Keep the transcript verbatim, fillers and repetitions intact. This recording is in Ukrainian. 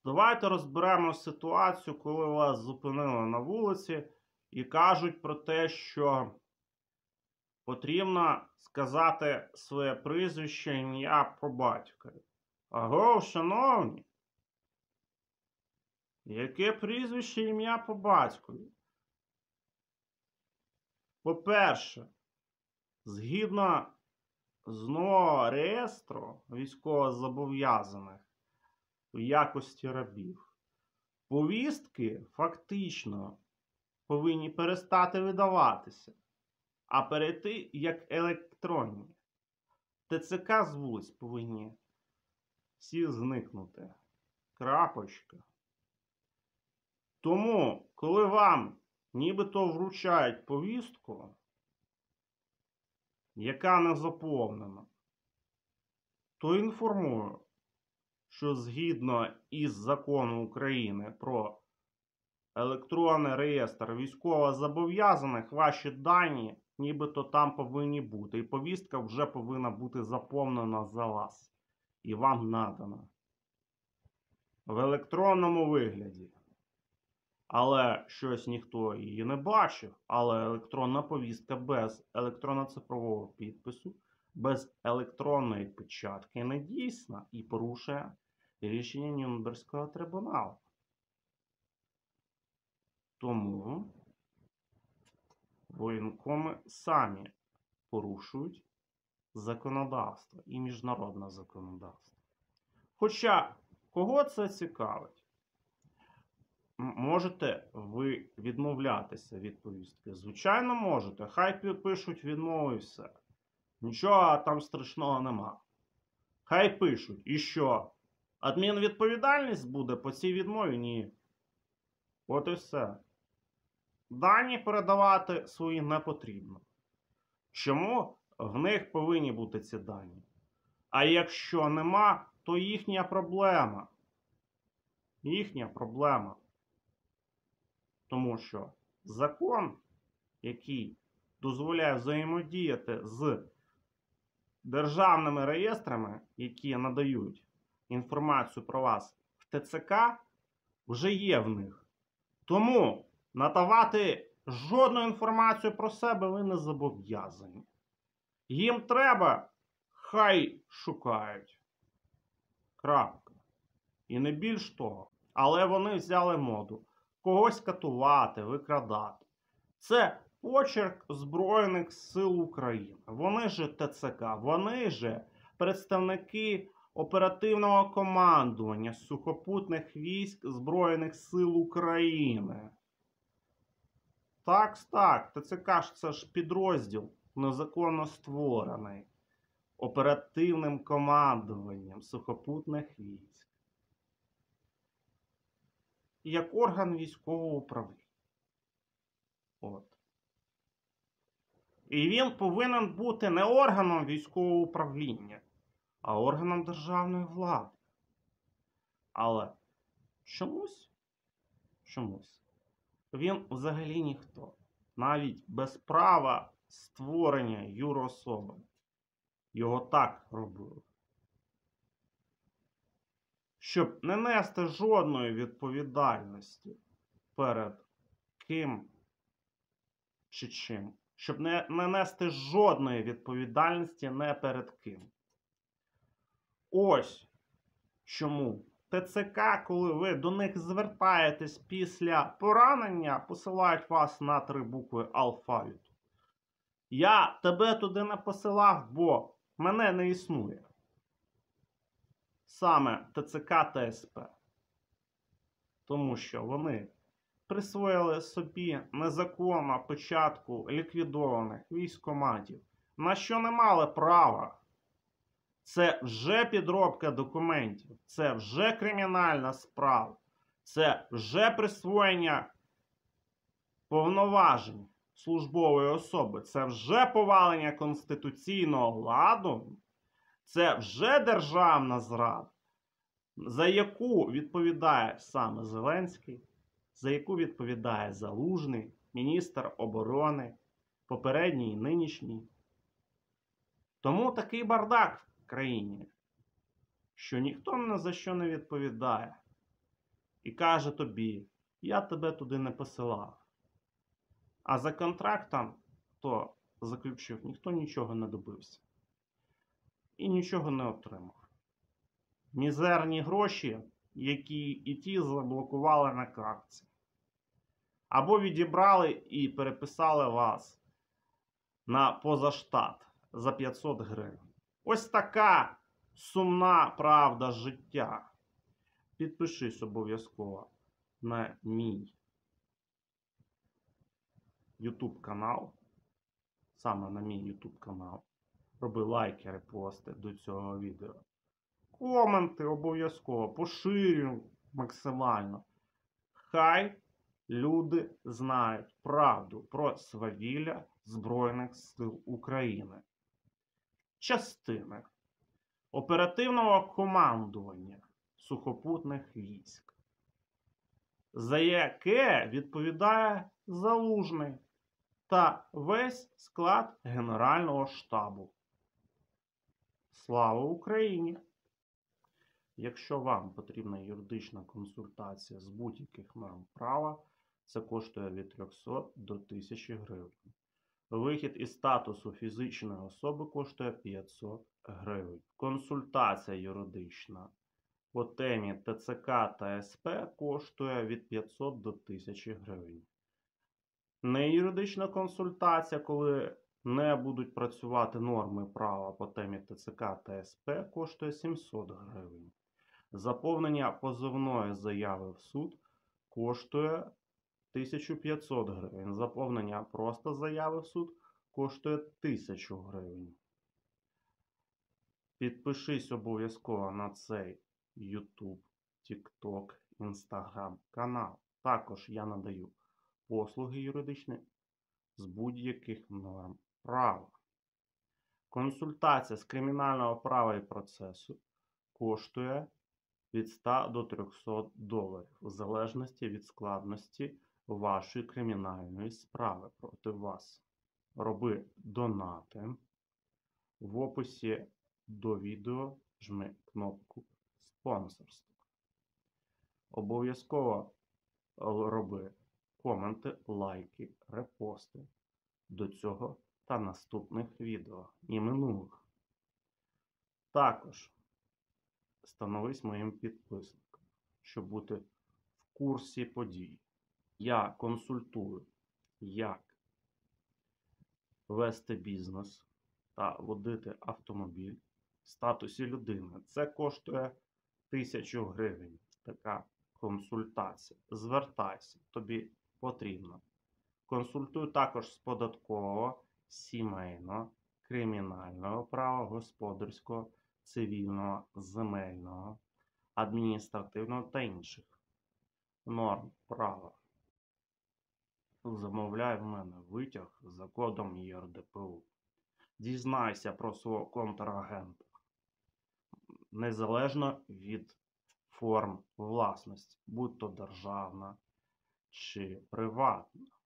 Давайте розберемо ситуацію, коли вас зупинили на вулиці і кажуть про те, що потрібно сказати своє прізвище, ім'я по батькові. Аго, шановні, яке прізвище, ім'я по батькові? По-перше, згідно з нового реєстру військовозобов'язаних в якості рабів, повістки фактично повинні перестати видаватися, а перейти як електронні. ТЦК з вулиць повинні всі зникнути. Крапочка. Тому, коли вам нібито вручають повістку, яка не заповнена, то інформую, що згідно із законом України про електронний реєстр військовозобов'язаних, ваші дані нібито там повинні бути. І повістка вже повинна бути заповнена за вас. І вам надана. В електронному вигляді. Але щось ніхто її не бачив. Але електронна повістка без електронно-цифрового підпису, без електронної печатки не дійсна і порушує рішення Нюрнберзького трибуналу. Тому воєнкоми самі порушують законодавство і міжнародне законодавство. Хоча, кого це цікавить? Можете ви відмовлятися від повістки? Звичайно, можете. Хай пишуть відмови і все. Нічого там страшного нема. Хай пишуть. І що? Адмінвідповідальність буде по цій відмові? Ні. От і все. Дані передавати свої не потрібно. Чому? В них повинні бути ці дані. А якщо нема, то їхня проблема. Їхня проблема. Тому що закон, який дозволяє взаємодіяти з державними реєстрами, які надають інформацію про вас в ТЦК, вже є в них. Тому надавати жодну інформацію про себе ви не зобов'язані. Їм треба, хай шукають. Крапка. І не більш того. Але вони взяли моду когось катувати, викрадати. Це почерк Збройних сил України. Вони же ТЦК, вони же представники оперативного командування сухопутних військ Збройних сил України. Так, так, ТЦК ж це ж підрозділ, незаконно створений оперативним командуванням сухопутних військ. Як орган військового управління. От. І він повинен бути не органом військового управління, а органом державної влади. Але чомусь, чомусь, він взагалі ніхто. Навіть без права створення юрособи. Його так робили. Щоб не нести жодної відповідальності перед ким чи чим. Щоб не, не нести жодної відповідальності не перед ким. Ось чому ТЦК, коли ви до них звертаєтесь після поранення, посилають вас на три букви алфавіту. Я тебе туди не посилав, бо мене не існує. Саме ТЦК та СП. Тому що вони присвоїли собі незаконно печатку ліквідованих військкоматів, на що не мали права. Це вже підробка документів, це вже кримінальна справа, це вже присвоєння повноважень службової особи, це вже повалення конституційного ладу, це вже державна зрада, за яку відповідає саме Зеленський, за яку відповідає Залужний, міністр оборони, попередній і нинішній. Тому такий бардак в країні, що ніхто ні за що не відповідає. і каже тобі: я тебе туди не посилав. А за контрактом, хто заключив, ніхто нічого не добився. І нічого не отримав. Мізерні гроші, які і ті заблокували на картці. Або відібрали і переписали вас на позаштат за п'ятсот гривень. Ось така сумна правда життя. Підпишись обов'язково на мій YouTube канал. Саме на мій YouTube канал. Роби лайки, репости до цього відео. Коменти обов'язково, поширюй максимально. Хай люди знають правду про свавілля Збройних сил України. Частини оперативного командування сухопутних військ, за яке відповідає Залужний та весь склад Генерального штабу. Слава Україні! Якщо вам потрібна юридична консультація з будь-яких норм права, це коштує від трьохсот до тисячі гривень. Вихід із статусу фізичної особи коштує п'ятсот гривень. Консультація юридична по темі Т Ц К та С П коштує від п'ятсот до тисячі гривень. Неюридична консультація, коли не будуть працювати норми права по темі Т Ц К та С П, коштує сімсот гривень. Заповнення позовної заяви в суд коштує тисячу п'ятсот гривень. Заповнення просто заяви в суд коштує тисячу гривень. Підпишись обов'язково на цей YouTube, TikTok, Instagram канал. Також я надаю послуги юридичні з будь-яких норм права. Консультація з кримінального права і процесу коштує від ста до трьохсот доларів, в залежності від складності вашої кримінальної справи проти вас. Роби донати. В описі до відео жми кнопку спонсорство. Обов'язково роби коменти, лайки, репости до цього та наступних відео і минулих. Також становись моїм підписником, щоб бути в курсі подій. Я консультую, як вести бізнес та водити автомобіль в статусі людини. Це коштує тисячу гривень. Така консультація. Звертайся, тобі потрібно. Консультую також з податкового, сімейного, кримінального права, господарського, цивільного, земельного, адміністративного та інших норм права. Замовляй в мене витяг за кодом Є Р Д П У. Дізнайся про свого контрагента. Незалежно від форм власності, будь то державна чи приватна.